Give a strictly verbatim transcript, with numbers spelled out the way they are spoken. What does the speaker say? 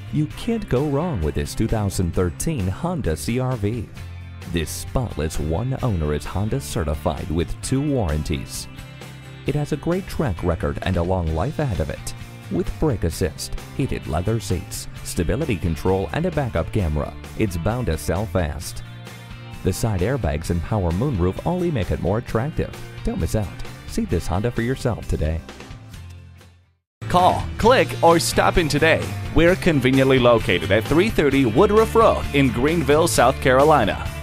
You can't go wrong with this two thousand thirteen Honda C R V. This Spotless One-Owner is Honda certified with two warranties. It has a great track record and a long life ahead of it. With brake assist, heated leather seats, stability control, and a backup camera, it's bound to sell fast. The side airbags and power moonroof only make it more attractive. Don't miss out. See this Honda for yourself today. Call, click, or stop in today. We're conveniently located at three thirty Woodruff Road in Greenville, South Carolina.